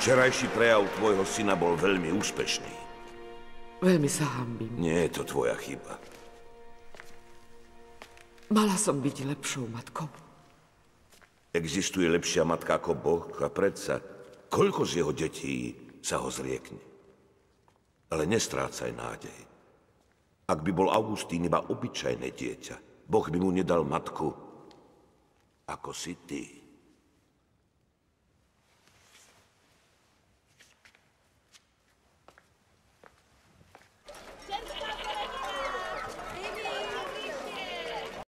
Včerajší prejav tvojho syna bol veľmi úspešný. Veľmi sa hanbím. Nie je to tvoja chyba. Mala som byť lepšou matkou. Existuje lepšia matka ako Boh a predsa, koľko z jeho detí sa ho zriekne. Ale nestrácaj nádej. Ak by bol Augustín iba obyčajné dieťa, Boh by mu nedal matku, ako si ty.